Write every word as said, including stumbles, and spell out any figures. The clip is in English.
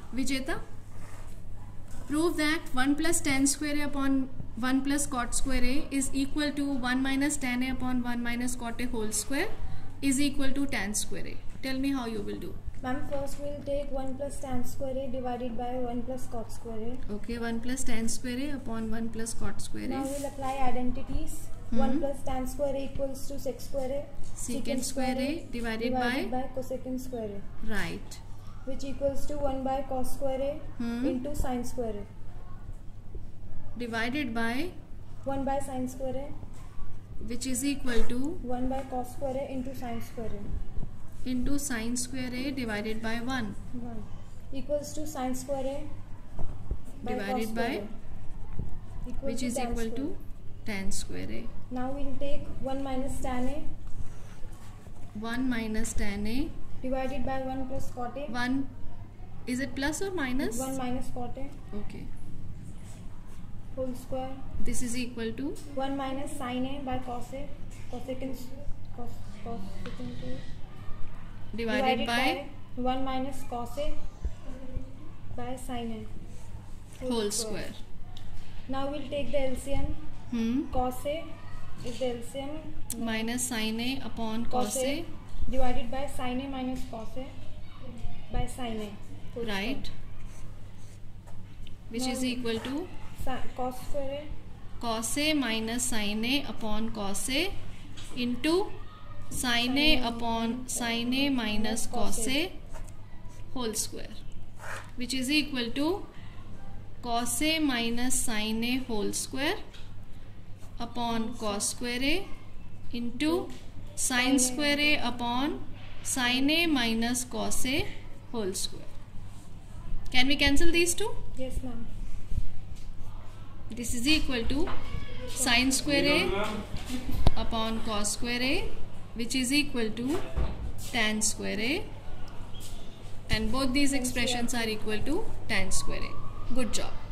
Vijeta, prove that one plus tan square A upon one plus cot square A is equal to one minus tan A upon one minus cot A whole square is equal to tan square A. Tell me how you will do. Ma'am, first we'll take one plus tan square A divided by one plus cot square A. Okay, one plus tan square A upon one plus cot square A. Now we'll apply identities. Hmm. one plus tan square A equals to sec square A. Secant square A divided, divided by, by cosecant square A. Right. Which equals to one by cos square A hmm. into sin square A. Divided by one by sin square A. Which is equal to one by cos square A into sin square A. Into sin square A divided by one. one. Equals to sin square A by divided by which is equal square. to tan square A. Now we'll take one minus tan A. one minus tan A divided by one plus cot A. one, is it plus or minus? one minus cot A. Okay. Whole square. This is equal to one minus sin A by cos A. Cosecant cos cosecant A. Divided, divided by, by one minus cos A by sin A. Whole, whole square. square. Now we'll take the L C M. Hmm. Cos A is the L C M. Minus sin A upon cos, cos A, A divided by sin A minus cos A by sin A. Right. Square. Which now is equal to cos square A. Cos A minus sin A upon cos A into sin A upon sin A minus cos A whole square, which is equal to cos A minus sin A whole square upon cos square A into sin square A upon sin A minus cos A whole square. Can we cancel these two? Yes, ma'am. This is equal to sin square A upon cos square A, which is equal to tan square A, and both these expressions are equal to tan square A. Good job.